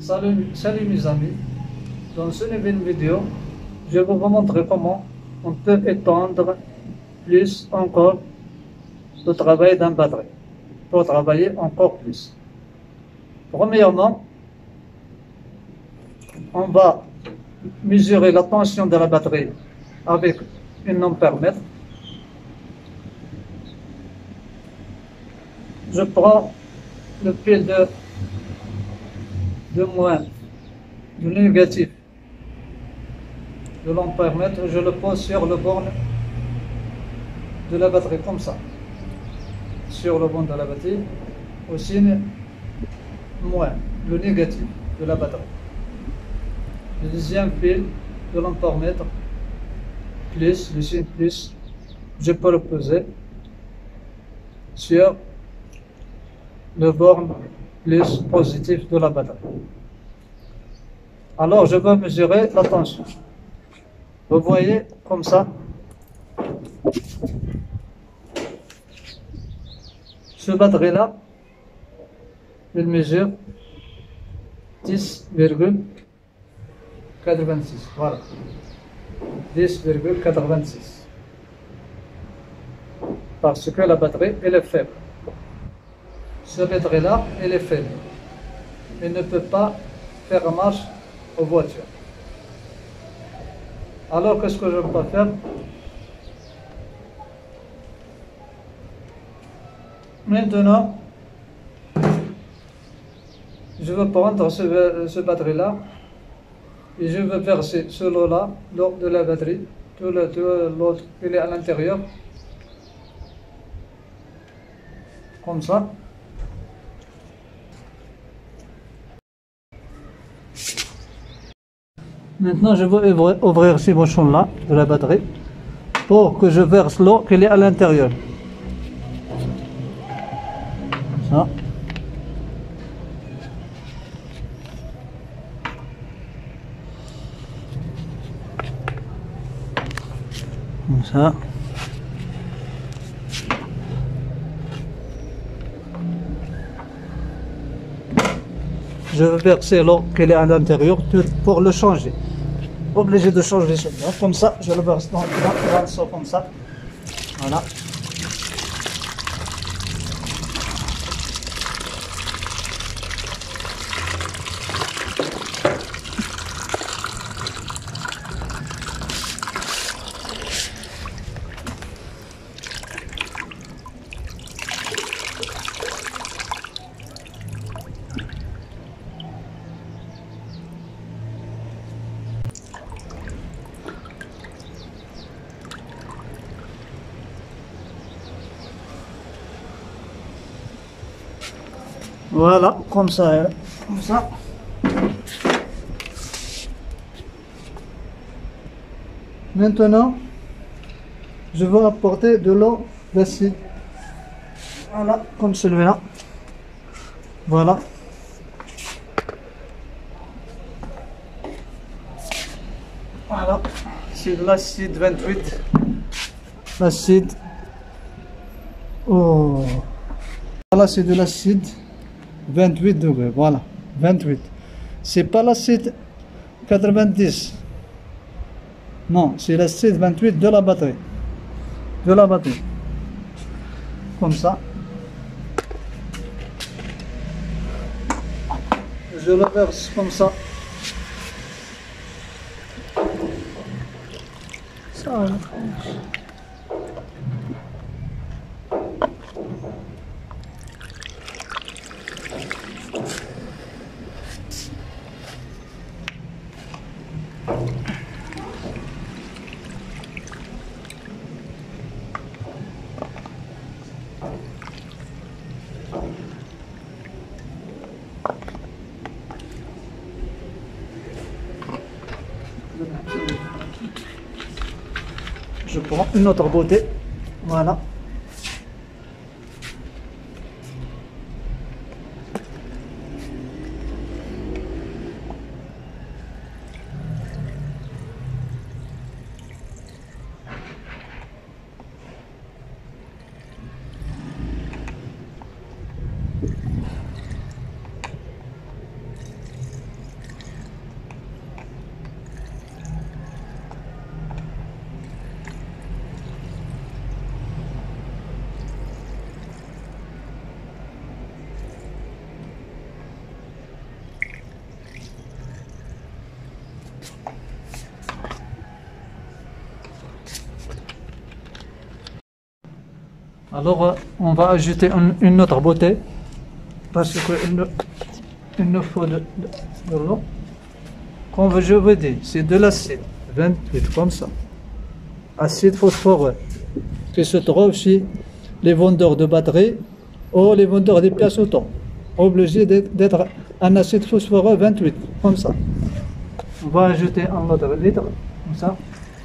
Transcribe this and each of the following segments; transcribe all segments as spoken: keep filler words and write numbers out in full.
Salut, salut mes amis, dans ce nouvelle vidéo, je vais vous montrer comment on peut étendre plus encore le travail d'un batterie, pour travailler encore plus. Premièrement, on va mesurer la tension de la batterie avec une ampère-mètre. Je prends le fil de, de moins, du négatif de l'ampère-mètre, je le pose sur le borne de la batterie, comme ça. Sur le borne de la batterie, au signe moins, le négatif de la batterie. Le deuxième fil de l'ampère-mètre, plus, le signe plus, je peux le poser sur le borne plus positif de la batterie. Alors je vais mesurer la tension. Vous voyez comme ça. Ce batterie là, il mesure dix virgule quatre-vingt-six. Voilà. dix virgule quatre-vingt-six. Parce que la batterie elle est faible. Ce batterie là, elle est faible. Il ne peut pas faire marche aux voitures. Alors qu'est-ce que je peux faire? Maintenant, je vais prendre ce, ce batterie là et je vais verser ce lot là, l'eau de la batterie, tout l'autre il est à l'intérieur, comme ça. Maintenant, je vais ouvrir, ouvrir ces bouchons-là de la batterie pour que je verse l'eau qui est à l'intérieur. Ça. Comme ça. Je vais verser l'eau qui est à l'intérieur pour le changer. Obligé de changer cela. Comme ça, je le verse dans le seau comme ça. Voilà. Voilà, comme ça, comme ça. Maintenant, je vais apporter de l'eau d'acide. Voilà, comme celui-là. Voilà. Voilà, c'est de l'acide vingt-huit. L'acide. Oh. Voilà, c'est de l'acide vingt-huit degrés, voilà, vingt-huit. C'est pas l'acide quatre-vingt-dix. Non, c'est l'acide vingt-huit de la batterie. De la batterie. Comme ça. Je le verse comme ça. Ça, je prends une autre beauté. Voilà. Alors, euh, on va ajouter une, une autre bouteille parce qu'il nous, il nous faut de, de, de l'eau. Comme je vous dis, c'est de l'acide vingt-huit, comme ça. Acide phosphoreux qui se trouve chez les vendeurs de batteries ou les vendeurs des pièces auto. Obligé d'être un acide phosphoreux vingt-huit, comme ça. On va ajouter un autre litre, comme ça,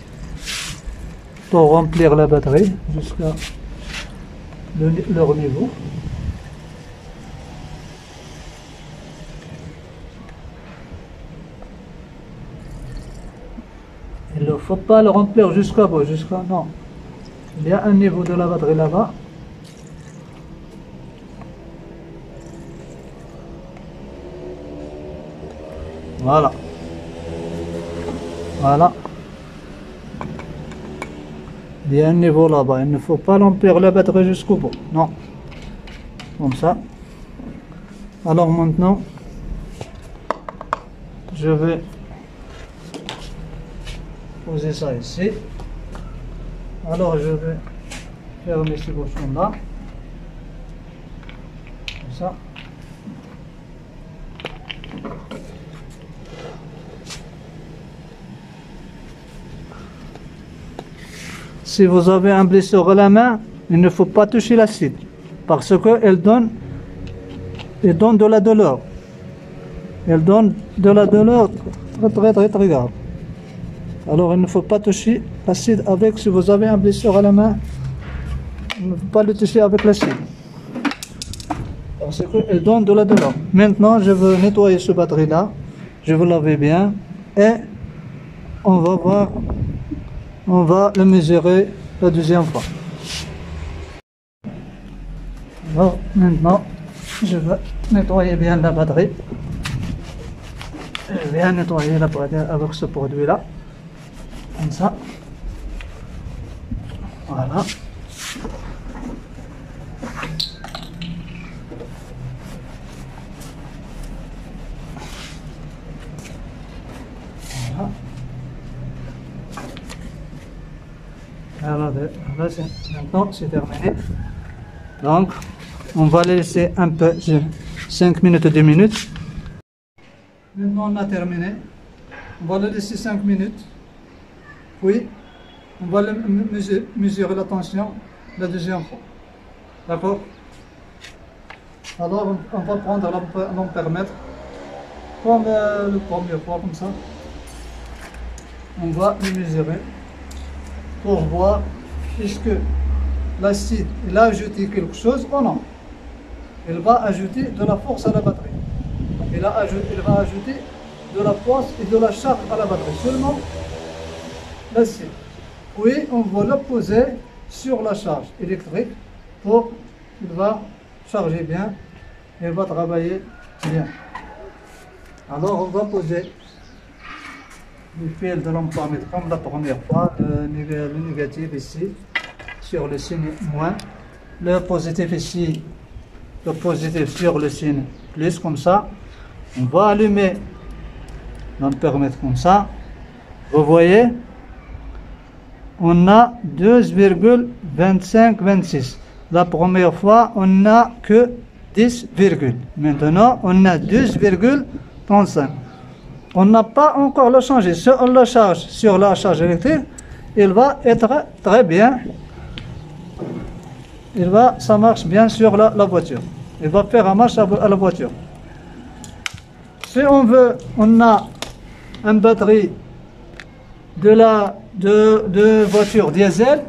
pour remplir la batterie jusqu'à le, leur niveau. Il ne faut pas le remplir jusqu'à bout, jusqu'à non. Il y a un niveau de la batterie là-bas. Voilà. Voilà. Il y a un niveau là-bas. Il ne faut pas remplir la batterie jusqu'au bout. Non. Comme ça. Alors maintenant, je vais poser ça ici. Alors je vais fermer ce bouchon là. Comme ça. Si vous avez un blessure à la main, il ne faut pas toucher l'acide parce qu'elle donne, elle donne de la douleur. Elle donne de la douleur très très très très grave. Alors il ne faut pas toucher l'acide avec, si vous avez un blessure à la main, il ne faut pas le toucher avec l'acide. Parce qu'elle donne de la douleur. Maintenant je veux nettoyer ce batterie là, je vais laver bien et on va voir. On va le mesurer la deuxième fois. Alors maintenant, je vais nettoyer bien la batterie. Je vais nettoyer la batterie avec ce produit-là. Comme ça. Voilà. Voilà. Alors, maintenant c'est terminé. Donc, on va laisser un peu, cinq minutes, deux minutes. Maintenant on a terminé. On va le laisser cinq minutes. Puis, on va le mesurer, mesurer la tension la deuxième fois. D'accord? Alors, on va prendre l'ampèremètre comme euh, la première fois, comme ça. On va le mesurer pour voir est-ce que l'acide il a ajouté quelque chose ou non. Il va ajouter de la force à la batterie. Il, a ajouté, il va ajouter de la force et de la charge à la batterie. Seulement l'acide. Puis on va le poser sur la charge électrique pour qu'il va charger bien et va travailler bien. Alors on va poser le fil de l'ampèremètre comme la première fois, le, le négatif ici sur le signe moins, le positif ici, le positif sur le signe plus, comme ça. On va allumer l'ampèremètre comme ça. Vous voyez, on a douze virgule vingt-cinq vingt-six. La première fois, on n'a que dix, maintenant on a douze virgule trente-cinq. On n'a pas encore le changé. Si on le charge sur la charge électrique, il va être très bien. Il va, ça marche bien sur la, la voiture. Il va faire un marche à, à la voiture. Si on veut, on a une batterie de la de, de voiture diesel.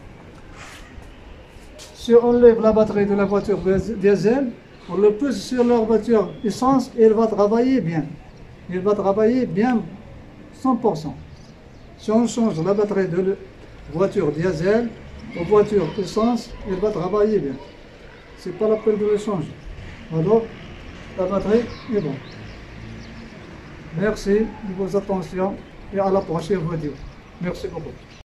Si on lève la batterie de la voiture diesel, on le pousse sur leur voiture essence et il va travailler bien. Il va travailler bien cent pour cent. Si on change la batterie de la voiture diesel aux voitures essence, il va travailler bien. C'est pas la peine de le changer. Alors, la batterie est bonne. Merci de vos attentions et à la prochaine vidéo. Merci beaucoup.